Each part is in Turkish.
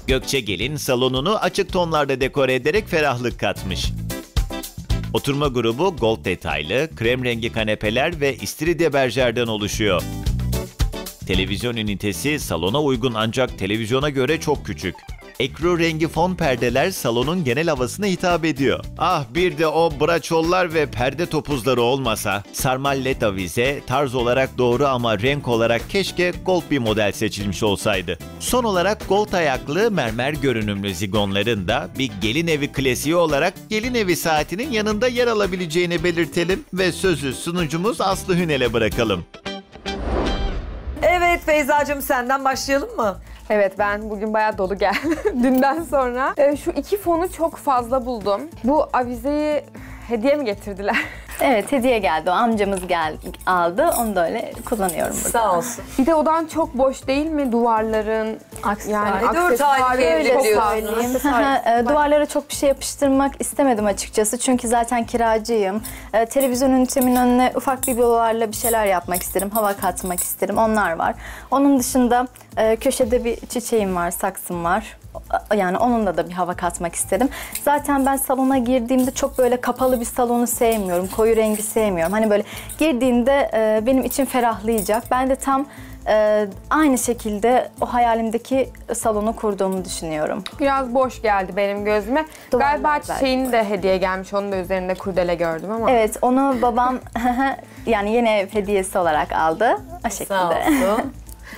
Gökçe Gelin salonunu açık tonlarda dekore ederek ferahlık katmış. Oturma grubu gold detaylı, krem rengi kanepeler ve istiridye berjerden oluşuyor. Televizyon ünitesi salona uygun ancak televizyona göre çok küçük. Ekru rengi fon perdeler salonun genel havasına hitap ediyor. Ah bir de o braçollar ve perde topuzları olmasa, sarmal led avize tarz olarak doğru ama renk olarak keşke gold bir model seçilmiş olsaydı. Son olarak gold ayaklı mermer görünümlü zigonların da bir gelin evi klasiği olarak gelin evi saatinin yanında yer alabileceğini belirtelim ve sözü sunucumuz Aslı Hünel'e bırakalım. Evet Feyzacığım, senden başlayalım mı? Evet, ben bugün bayağı dolu geldim dünden sonra. Şu iki fonu çok fazla buldum. Bu avizeyi hediye mi getirdiler? Evet, hediye geldi. O amcamız aldı. Onu da öyle kullanıyorum burada. Sağ olsun. Bir de odan çok boş değil mi duvarların? Yani 4 aylık evli çok diyorsunuz. Duvarlara çok bir şey yapıştırmak istemedim açıkçası. Çünkü zaten kiracıyım. Televizyon ünitemin önüne ufak biblolarla bir şeyler yapmak isterim. Hava katmak isterim. Onlar var. Onun dışında köşede bir çiçeğim var, saksım var. Yani onunla da bir hava katmak istedim. Zaten ben salona girdiğimde çok böyle kapalı bir salonu sevmiyorum. Koyu rengi sevmiyorum. Hani böyle girdiğinde benim için ferahlayacak. Ben de tam aynı şekilde o hayalimdeki salonu kurduğumu düşünüyorum. Biraz boş geldi benim gözüme. Duvarlar Galiba belki. çiçeğin de hediye gelmiş. Onun da üzerinde kurdele gördüm ama. Evet, onu babam yani yeni ev hediyesi olarak aldı. O şekilde. Sağ olsun.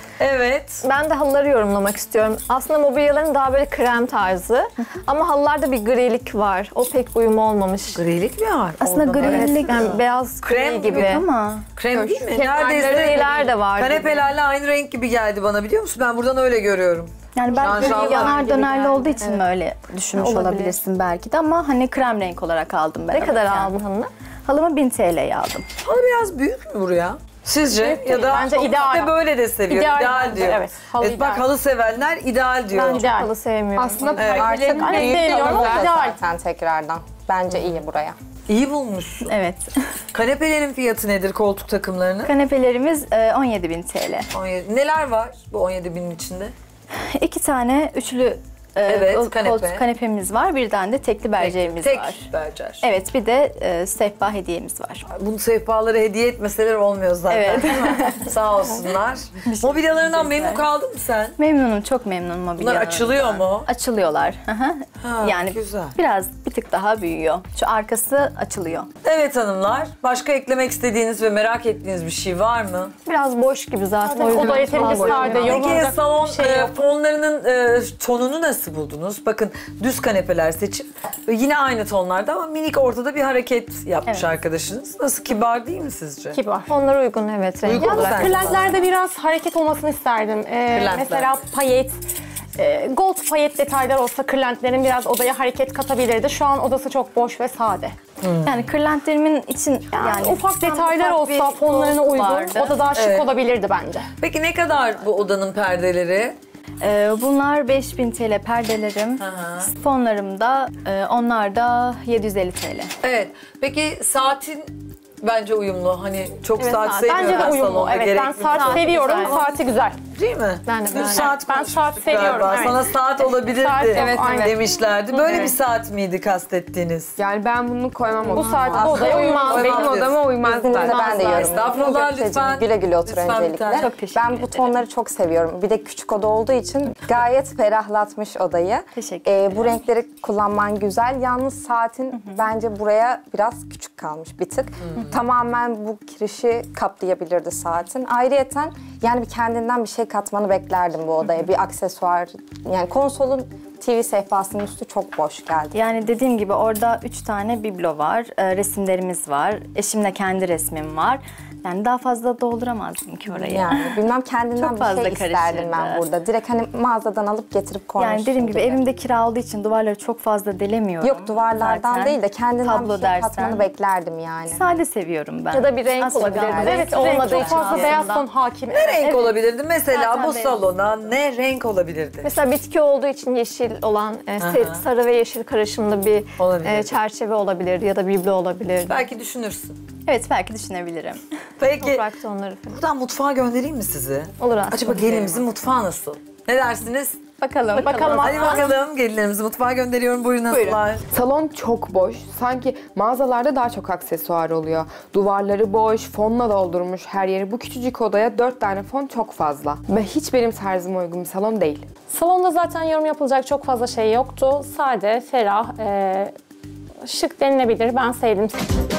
Evet. Ben de halıları yorumlamak istiyorum. Aslında mobilyaların daha böyle krem tarzı. Ama halılarda bir grilik var. O pek uyum olmamış. Grilik mi var? Aslında Oradan grilik Yani beyaz Krem gri gibi. ama Krem değil mi? Kenarları griler de var. Kanepelerle aynı renk gibi geldi bana, biliyor musun? Ben buradan öyle görüyorum. yani belki Şanşallah yanar gibi dönerli geldi. olduğu için mi öyle düşünmüş Olabilir. olabilirsin belki de ama hani krem renk olarak aldım ben. Ne kadar yani. aldın halını? Halımı 1000 TL'ye aldım. Halı biraz büyük mü buraya? Sizce? Ya da Bence Toprak ideal. da böyle de seviyor. İdeal İdeal bence, diyor. evet. Halı Bak ideal. halı sevenler ideal diyor. Ben halı sevmiyorum. Aslında Evet. perdelerin Artık rengi de sevmiyorum güzel. zaten tekrardan. Bence iyi buraya. İyi bulmuşsun. Evet. Kanepelerin fiyatı nedir, koltuk takımlarının? Kanepelerimiz 17.000 TL. 17. Neler var bu 17.000'in içinde? 2 tane üçlü Evet, kanepe. koltuk kanepemiz var. Bir tane de tekli berjerimiz Tek var. berjer. Evet, bir de sehpa hediyemiz var. Bunu sehpaları hediye etmeseler olmuyor zaten. Evet. Değil mi? Sağ olsunlar. Mobilyalarından memnun kaldın mı sen? Memnunum, çok memnunum Bunlar mobilyalarımdan. açılıyor mu? Açılıyorlar. Hı hı. Ha, Yani güzel. bir tık daha büyüyor. Şu arkası açılıyor. Evet hanımlar, başka eklemek istediğiniz ve merak ettiğiniz bir şey var mı? Biraz boş gibi zaten. O yüzden oda yeterince fazla sade, yorumlamak. Peki Yorumlanacak salon bir şey yok. fonlarının tonunu nasıl buldunuz? Bakın düz kanepeler seçip yine aynı tonlarda ama minik ortada bir hareket yapmış Evet. arkadaşınız. Nasıl, kibar değil mi sizce? Kibar. Onlara uygun evet renk Uygun mu olarak. sence? Kırlentlerde biraz hareket olmasını isterdim. Mesela payet, gold payet detaylar olsa kırlentlerin biraz odaya hareket katabilirdi. Şu an odası çok boş ve sade. Yani kırlentlerimin için Yani ufak detaylar ufak bir olsa fonlarına gold uygun, vardı. o da daha şık Evet. olabilirdi bence. Peki ne kadar bu odanın perdeleri? Bunlar 5000 TL perdelerim. Fonlarım da onlar da 750 TL. Evet. Peki saatin bence uyumlu. Hani çok saat saat. sevmiyorum Bence de ben uyumlu. salonda. Evet, ben Gerekli saat saat seviyorum. güzel. Saati güzel. Değil mi? Ben de Düz beğendim. saat Ben konuşmuştuk saat seviyorum, galiba. evet. Sana saat olabilirdi Saat, evet, evet. demişlerdi. Böyle Evet. bir saat miydi kastettiğiniz? Yani ben bunu koymam. Bu Aslında saat bu odaya uymaz. koymam Benim diyorsun. odama uymaz. İzninizle zaten. ben de yorum. Estağfurullah, Gökçe'cim, lütfen. güle güle otur Lütfen bir öncelikle. tane. Çok teşekkür Ben bu ederim. tonları çok seviyorum. Bir de küçük oda olduğu için gayet ferahlatmış odayı. Teşekkür ederim. Bu renkleri kullanman güzel. Yalnız saatin bence buraya biraz küçük kalmış bir tık. Tamamen bu kirişi kaplayabilirdi saatin. Ayrıyeten yani bir kendinden bir şey katmanı beklerdim bu odaya. Bir aksesuar. Yani konsolun TV sehpasının üstü çok boş geldi. Yani dediğim gibi orada 3 tane biblo var, resimlerimiz var, eşimle kendi resmim var. Yani daha fazla dolduramazdım ki orayı. Yani bilmem kendinden Çok bir fazla şey isterdim ben karışırdı. burada. Direkt hani mağazadan alıp getirip koymuşsun Yani dediğim gibi evimde kira olduğu için duvarları çok fazla delemiyorum. Yok duvarlardan zaten. değil de kendinden Tablo bir şey dersen. katmanı beklerdim yani. Sade seviyorum ben. Ya da bir renk Aslında olabilir. gayet Evet, renk olmadığı çok için Fazla aslında. beyaz ton hakim. Ne renk olabilirdi? Mesela Zaten bu beyaz. salona ne renk olabilirdi? Mesela bitki olduğu için yeşil olan sarı ve yeşil karışımlı bir Olabilir. çerçeve olabilir ya da biblo olabilir. Belki düşünürsün. Evet, belki düşünebilirim. Peki Toprak tonları falan. buradan mutfağa göndereyim mi sizi? Olur aslında. Acaba gelinimizin mutfağı nasıl? Ne dersiniz? Bakalım. Hadi bakalım gelinlerimizi mutfağa gönderiyorum. Buyurun hanımlar. Salon çok boş. Sanki mağazalarda daha çok aksesuar oluyor. Duvarları boş, fonla doldurmuş her yeri. Bu küçücük odaya 4 tane fon çok fazla. Ve hiç benim tarzıma uygun bir salon değil. Salonda zaten yorum yapılacak çok fazla şey yoktu. Sade, ferah, şık denilebilir. Ben sevdim.